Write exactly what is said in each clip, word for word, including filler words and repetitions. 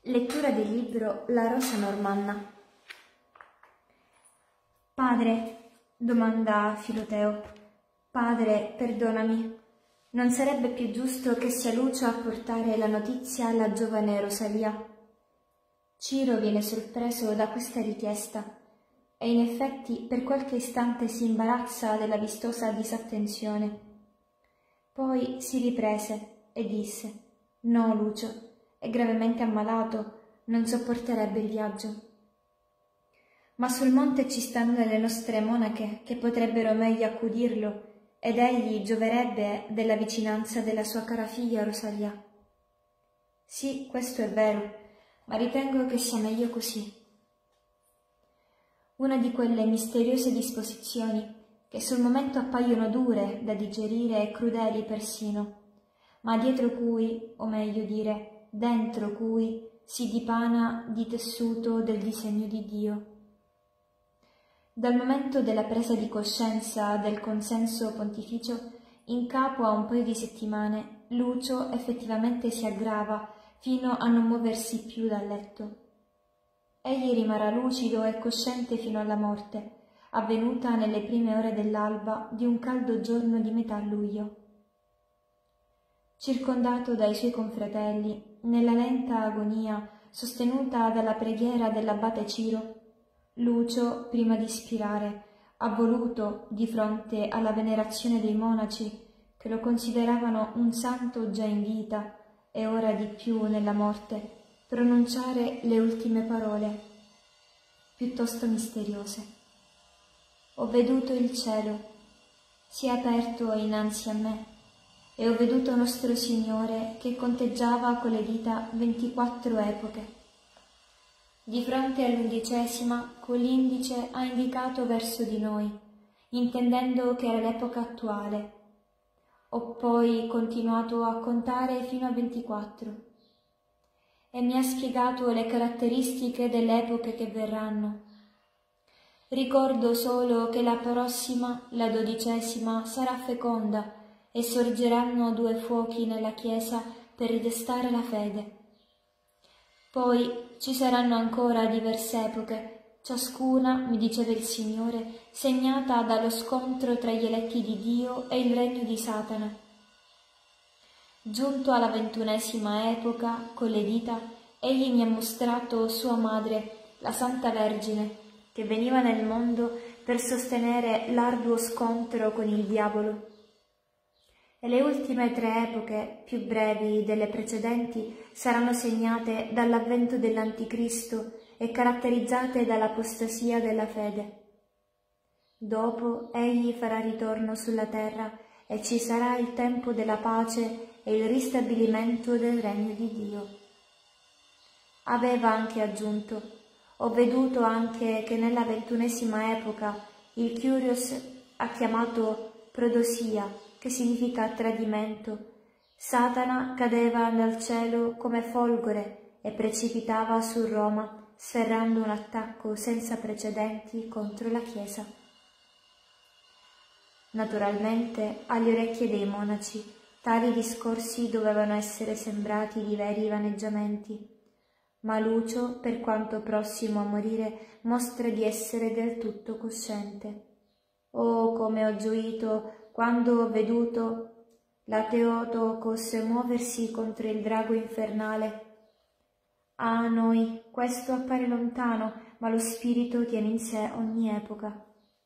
Lettura del libro La rosa normanna. Padre, domanda Filoteo, padre, perdonami, non sarebbe più giusto che sia Lucio a portare la notizia alla giovane Rosalia? Ciro viene sorpreso da questa richiesta e in effetti per qualche istante si imbarazza della vistosa disattenzione. Poi si riprese e disse: «No, Lucio, è gravemente ammalato, non sopporterebbe il viaggio. Ma sul monte ci stanno le nostre monache che potrebbero meglio accudirlo ed egli gioverebbe della vicinanza della sua cara figlia Rosalia». «Sì, questo è vero, ma ritengo che sia meglio così». Una di quelle misteriose disposizioni che sul momento appaiono dure da digerire e crudeli persino, ma dietro cui, o meglio dire, dentro cui si dipana di tessuto del disegno di Dio. Dal momento della presa di coscienza del consenso pontificio, in capo a un paio di settimane, Lucio effettivamente si aggrava fino a non muoversi più dal letto. Egli rimarrà lucido e cosciente fino alla morte, avvenuta nelle prime ore dell'alba di un caldo giorno di metà luglio. Circondato dai suoi confratelli, nella lenta agonia sostenuta dalla preghiera dell'abate Ciro, Lucio, prima di spirare, ha voluto, di fronte alla venerazione dei monaci, che lo consideravano un santo già in vita e ora di più nella morte, pronunciare le ultime parole, piuttosto misteriose. «Ho veduto il cielo, si è aperto innanzi a me, e ho veduto nostro Signore che conteggiava con le dita ventiquattro epoche. Di fronte all'undicesima, con l'indice ha indicato verso di noi, intendendo che era l'epoca attuale. Ho poi continuato a contare fino a ventiquattro e mi ha spiegato le caratteristiche delle epoche che verranno. Ricordo solo che la prossima, la dodicesima, sarà feconda e sorgeranno due fuochi nella Chiesa per ridestare la fede. Poi ci saranno ancora diverse epoche, ciascuna, mi diceva il Signore, segnata dallo scontro tra gli eletti di Dio e il regno di Satana. Giunto alla ventunesima epoca, con le dita, egli mi ha mostrato sua madre, la Santa Vergine, che veniva nel mondo per sostenere l'arduo scontro con il diavolo. E le ultime tre epoche, più brevi delle precedenti, saranno segnate dall'avvento dell'Anticristo e caratterizzate dall'apostasia della fede. Dopo egli farà ritorno sulla terra e ci sarà il tempo della pace e il ristabilimento del regno di Dio. Aveva anche aggiunto: ho veduto anche che nella ventunesima epoca il Kyrios ha chiamato prodosia, che significa tradimento. Satana cadeva dal cielo come folgore e precipitava su Roma, sferrando un attacco senza precedenti contro la Chiesa. Naturalmente, alle orecchie dei monaci, tali discorsi dovevano essere sembrati di veri vaneggiamenti, ma Lucio, per quanto prossimo a morire, mostra di essere del tutto cosciente. Oh, come ho gioito quando ho veduto la Teotokos muoversi contro il drago infernale. A noi questo appare lontano, ma lo spirito tiene in sé ogni epoca.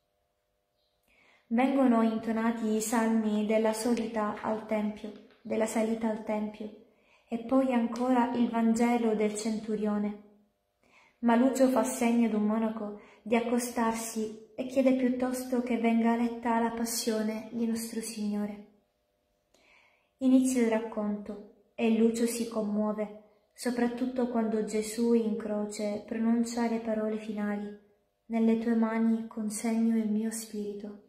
Vengono intonati i salmi della solita al Tempio, della salita al Tempio, e poi ancora il Vangelo del Centurione. Ma Lucio fa segno ad un monaco di accostarsi e chiede piuttosto che venga letta la passione di nostro Signore. Inizia il racconto e Lucio si commuove, soprattutto quando Gesù in croce pronuncia le parole finali: «Nelle tue mani consegno il mio spirito».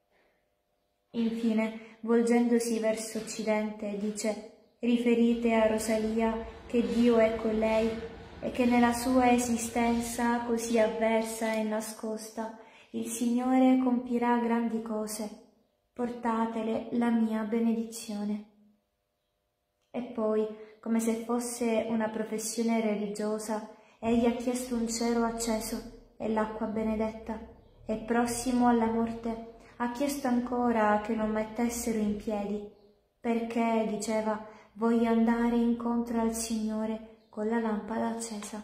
Infine, volgendosi verso occidente, dice: «Riferite a Rosalia che Dio è con lei e che nella sua esistenza così avversa e nascosta il Signore compirà grandi cose. Portatele la mia benedizione». E poi, come se fosse una professione religiosa, egli ha chiesto un cero acceso e l'acqua benedetta, e prossimo alla morte ha chiesto ancora che lo mettessero in piedi, perché, diceva, voglio andare incontro al Signore con la lampada accesa.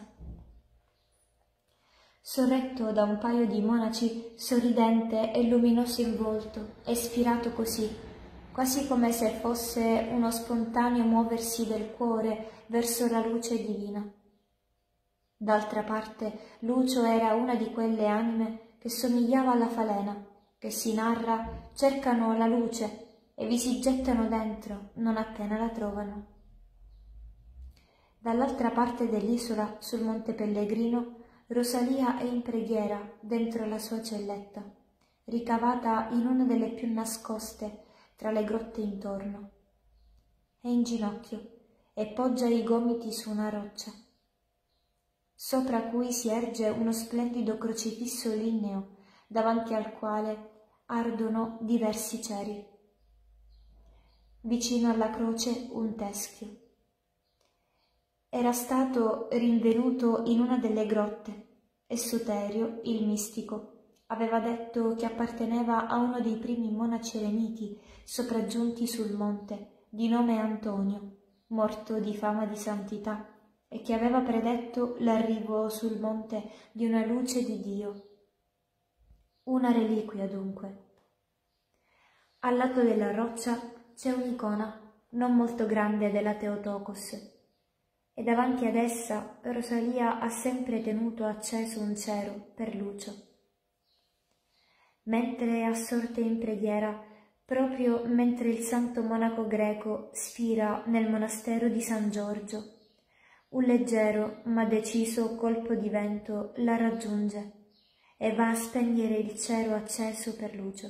Sorretto da un paio di monaci, sorridente e luminoso in volto, e spirato così, quasi come se fosse uno spontaneo muoversi del cuore verso la luce divina. D'altra parte, Lucio era una di quelle anime che somigliava alla falena, che si narra cercano la luce e vi si gettano dentro non appena la trovano. Dall'altra parte dell'isola, sul Monte Pellegrino, Rosalia è in preghiera dentro la sua celletta, ricavata in una delle più nascoste tra le grotte intorno. È in ginocchio e poggia i gomiti su una roccia, sopra cui si erge uno splendido crocifisso ligneo, davanti al quale ardono diversi ceri. Vicino alla croce un teschio. Era stato rinvenuto in una delle grotte e Soterio, il mistico, aveva detto che apparteneva a uno dei primi monaci eremiti sopraggiunti sul monte, di nome Antonio, morto di fama di santità, e che aveva predetto l'arrivo sul monte di una luce di Dio. Una reliquia dunque. Al lato della roccia c'è un'icona non molto grande della Teotokos, e davanti ad essa Rosalia ha sempre tenuto acceso un cero per Lucio. Mentre è assorta in preghiera, proprio mentre il santo monaco greco spira nel monastero di San Giorgio, un leggero ma deciso colpo di vento la raggiunge e va a spegnere il cero acceso per Lucio.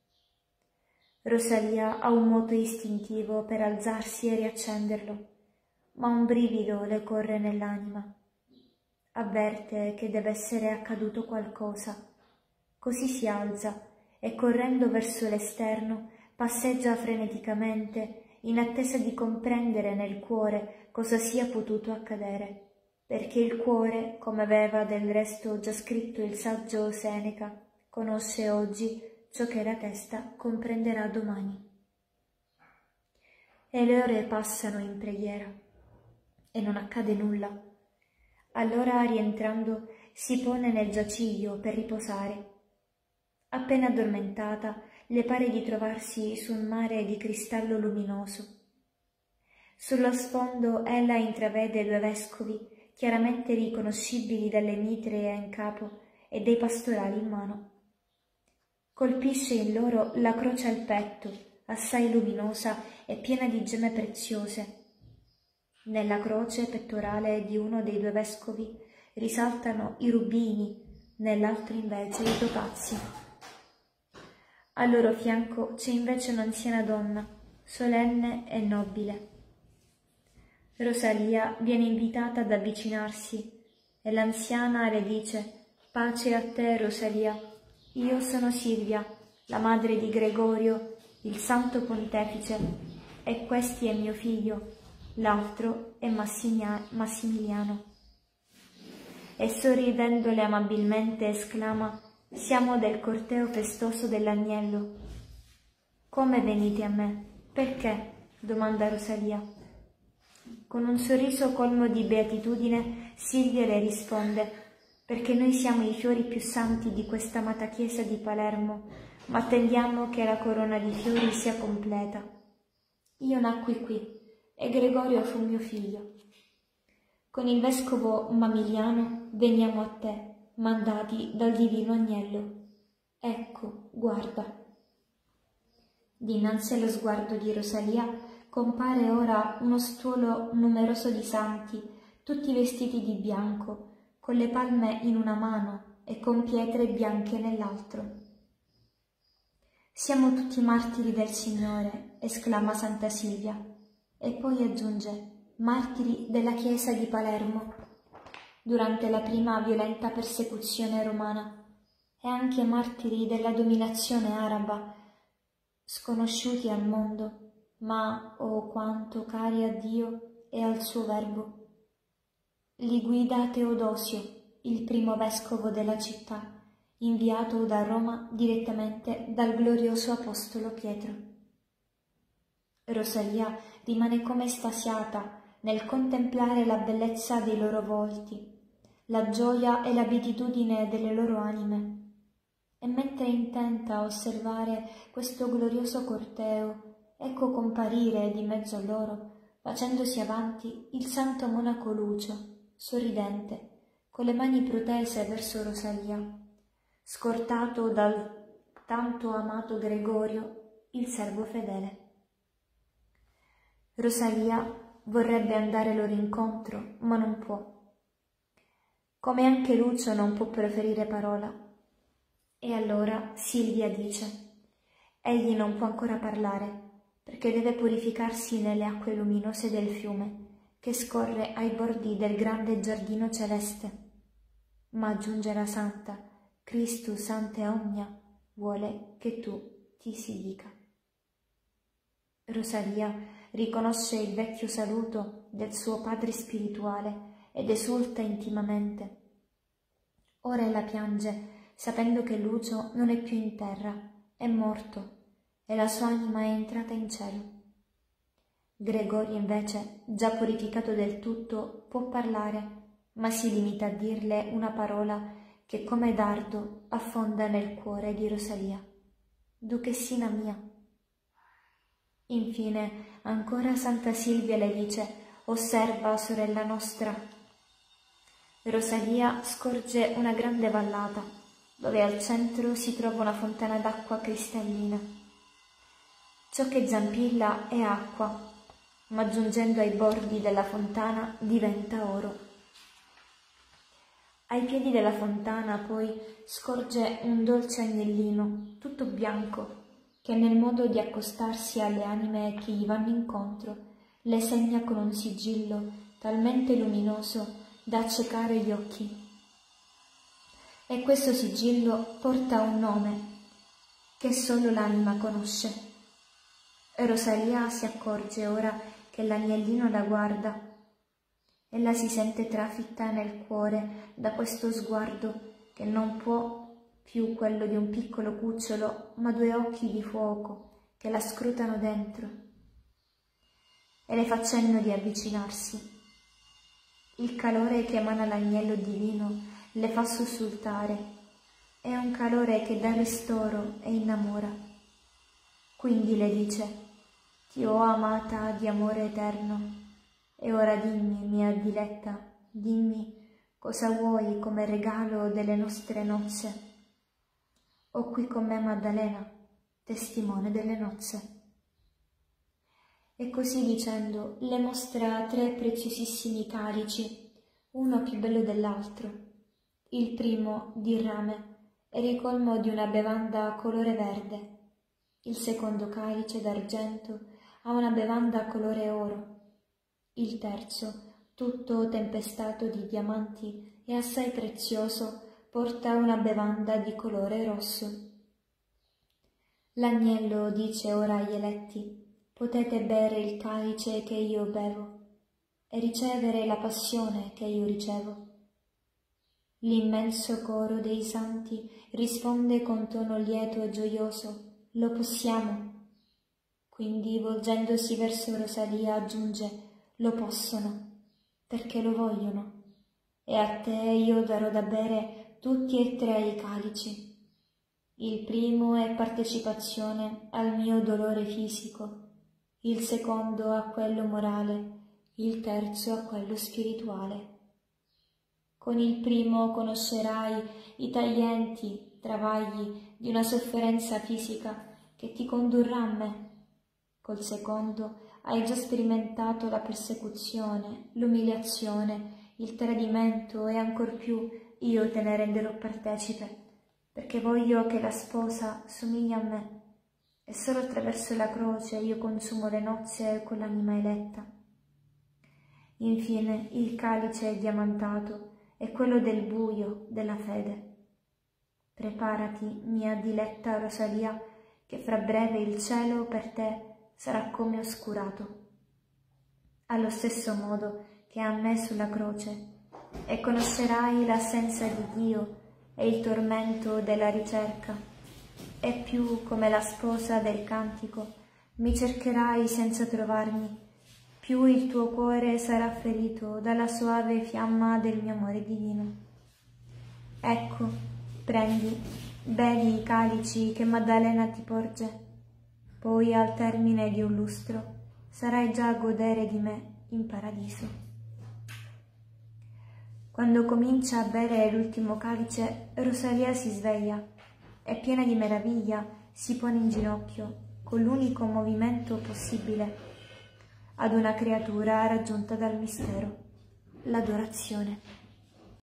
Rosalia ha un moto istintivo per alzarsi e riaccenderlo, ma un brivido le corre nell'anima. Avverte che deve essere accaduto qualcosa. Così si alza e, correndo verso l'esterno, passeggia freneticamente in attesa di comprendere nel cuore cosa sia potuto accadere, perché il cuore, come aveva del resto già scritto il saggio Seneca, conosce oggi ciò che la testa comprenderà domani. E le ore passano in preghiera e non accade nulla. Allora, rientrando, si pone nel giaciglio per riposare. Appena addormentata, le pare di trovarsi su un mare di cristallo luminoso. Sullo sfondo ella intravede due vescovi, chiaramente riconoscibili dalle mitre in capo e dei pastorali in mano. Colpisce in loro la croce al petto, assai luminosa e piena di gemme preziose. Nella croce pettorale di uno dei due vescovi risaltano i rubini, nell'altro invece i topazzi. Al loro fianco c'è invece un'anziana donna, solenne e nobile. Rosalia viene invitata ad avvicinarsi e l'anziana le dice: «Pace a te, Rosalia, io sono Silvia, la madre di Gregorio, il santo pontefice, e questi è mio figlio, l'altro è Massimiliano». E sorridendole amabilmente esclama: «Siamo del corteo festoso dell'Agnello». «Come venite a me? Perché?» domanda Rosalia. Con un sorriso colmo di beatitudine Silvia le risponde: «Perché noi siamo i fiori più santi di questa amata chiesa di Palermo, ma attendiamo che la corona di fiori sia completa. Io nacqui qui e Gregorio fu mio figlio. Con il vescovo Mamiliano veniamo a te, mandati dal divino Agnello. Ecco, guarda». Dinanzi allo sguardo di Rosalia compare ora uno stuolo numeroso di santi, tutti vestiti di bianco, con le palme in una mano e con pietre bianche nell'altro. «Siamo tutti martiri del Signore», esclama Santa Silvia, e poi aggiunge: «martiri della Chiesa di Palermo, durante la prima violenta persecuzione romana, e anche martiri della dominazione araba, sconosciuti al mondo, ma, oh quanto cari a Dio, e al suo verbo. Li guida Teodosio, il primo vescovo della città, inviato da Roma direttamente dal glorioso apostolo Pietro. Rosalia rimane come estasiata nel contemplare la bellezza dei loro volti, la gioia e la beatitudine delle loro anime. E mentre è intenta a osservare questo glorioso corteo, ecco comparire di mezzo a loro, facendosi avanti, il santo monaco Lucio, sorridente, con le mani protese verso Rosalia, scortato dal tanto amato Gregorio, il servo fedele. Rosalia vorrebbe andare loro incontro, ma non può. Come anche Lucio non può proferire parola. E allora Silvia dice: egli non può ancora parlare, perché deve purificarsi nelle acque luminose del fiume che scorre ai bordi del grande giardino celeste. Ma aggiunge la santa: Christus ante omnia vuole che tu ti si dica. Rosalia riconosce il vecchio saluto del suo padre spirituale ed esulta intimamente. Ora ella piange, sapendo che Lucio non è più in terra, è morto, e la sua anima è entrata in cielo. Gregorio, invece, già purificato del tutto, può parlare, ma si limita a dirle una parola che come dardo affonda nel cuore di Rosalia: Duchessina mia. Infine, ancora Santa Silvia le dice: osserva, sorella nostra. Rosalia scorge una grande vallata, dove al centro si trova una fontana d'acqua cristallina. Ciò che zampilla è acqua, ma giungendo ai bordi della fontana diventa oro. Ai piedi della fontana poi scorge un dolce agnellino, tutto bianco, che nel modo di accostarsi alle anime che gli vanno incontro le segna con un sigillo talmente luminoso da accecare gli occhi. E questo sigillo porta un nome che solo l'anima conosce. Rosalia si accorge ora che l'agnellino la guarda. Ella si sente trafitta nel cuore da questo sguardo che non può più quello di un piccolo cucciolo, ma due occhi di fuoco che la scrutano dentro. E le fa cenno di avvicinarsi. Il calore che emana l'agnello divino le fa sussultare. È un calore che dà ristoro e innamora. Quindi le dice: ti ho amata di amore eterno, e ora dimmi, mia diletta, dimmi cosa vuoi come regalo delle nostre nozze. Ho qui con me Maddalena, testimone delle nozze. E così dicendo le mostra tre preziosissimi calici, uno più bello dell'altro. Il primo di rame è ricolmo di una bevanda colore verde. Il secondo calice d'argento ha una bevanda colore oro. Il terzo, tutto tempestato di diamanti e assai prezioso, porta una bevanda di colore rosso. L'agnello dice ora agli eletti: potete bere il calice che io bevo e ricevere la passione che io ricevo. L'immenso coro dei santi risponde con tono lieto e gioioso: lo possiamo. Quindi, volgendosi verso Rosalia, aggiunge: lo possono, perché lo vogliono, e a te io darò da bere tutti e tre i calici. Il primo è partecipazione al mio dolore fisico, il secondo a quello morale, il terzo a quello spirituale. Con il primo conoscerai i taglienti travagli di una sofferenza fisica che ti condurrà a me. Col secondo hai già sperimentato la persecuzione, l'umiliazione, il tradimento e ancor più io te ne renderò partecipe, perché voglio che la sposa somigli a me e solo attraverso la croce io consumo le nozze con l'anima eletta. Infine il calice diamantato è quello del buio della fede. Preparati, mia diletta Rosalia, che fra breve il cielo per te sarà come oscurato. allo stesso modo che a me sulla croce, e conoscerai l'assenza di Dio e il tormento della ricerca, e più come la sposa del cantico mi cercherai senza trovarmi, più il tuo cuore sarà ferito dalla soave fiamma del mio amore divino. Ecco, prendi, bevi i calici che Maddalena ti porge, poi al termine di un lustro sarai già a godere di me in paradiso. Quando comincia a bere l'ultimo calice, Rosalia si sveglia e, piena di meraviglia, si pone in ginocchio con l'unico movimento possibile ad una creatura raggiunta dal mistero, l'adorazione.